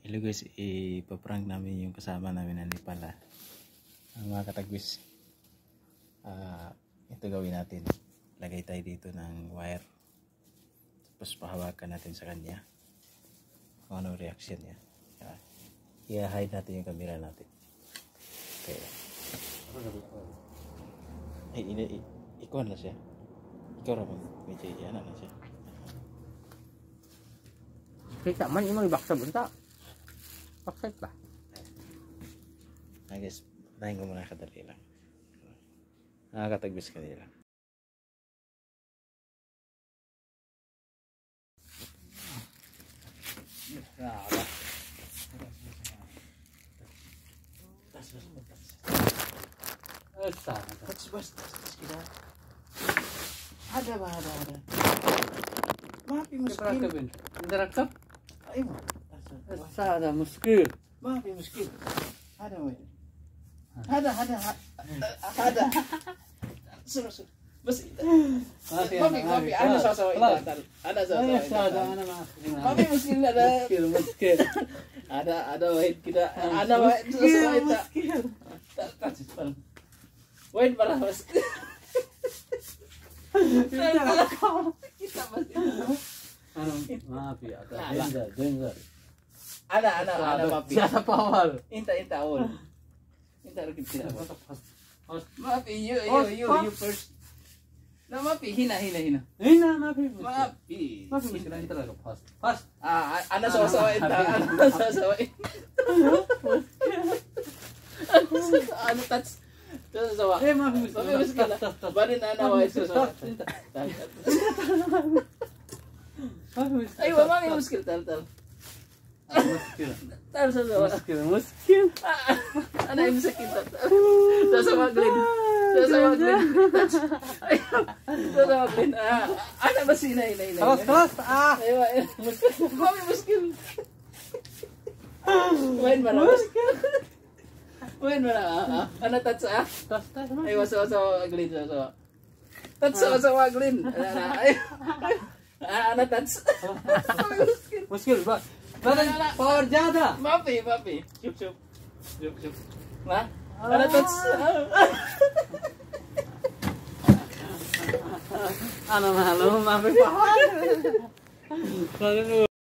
Hello guys, ipaprank namin yung kasama namin na pala. Ang mga katagwis, ito gawin natin. Lagay tayo dito ng wire. Tapos pahawakan natin sa kanya. Kung ano reaction niya. I-hide natin yung camera natin. Okay. Ikuan na siya. Ikaw raman. Medyo iyan na siya. Kita man yung mga ibaksa bunta. Bakit ba? Guys, tayo ko muna kadali lang. Nakakatagbis ka nila. Tas kita. Ada. Maafi muskil. Interaktif? Ayo. Ada muskil. Maafi muskil. Ada weh. Ada. Suruh. Bas. Maafi. Ada sasawa ita. Ada sasawa. Maafi muskil ada. Muskil. Ada wahid kita. Ada wahid sasawa ita. Wahid para mas. Kita pasti. Maafi ada. Dengar. Ada maafi. Siapa awal? Inta awal. Inta rukit kita. Maafi you first. Na maafi hina. Hina maafi. Maafi. Maafi muskil kita lagi fast. Ana sawa ita. Ano touch. Sawa. Maafi muskil. Barin ana wa sawa. Ayo maafi muskil tal. Muskil. Tal sawa. Muskil. Ana yung sakit. Sawa Glenn. Sawa Glenn. Ana ba sina ina. Kelas. Ayo. Muskil. Wain mana? Ana touch Tas. Ayo sawa Glenn sawa. Touch sawa Glenn. Ayo. Ana touch. Muskil, Pak. Power jada. Maafi. Cup. Nah, ana touch. Ano, maafi pa.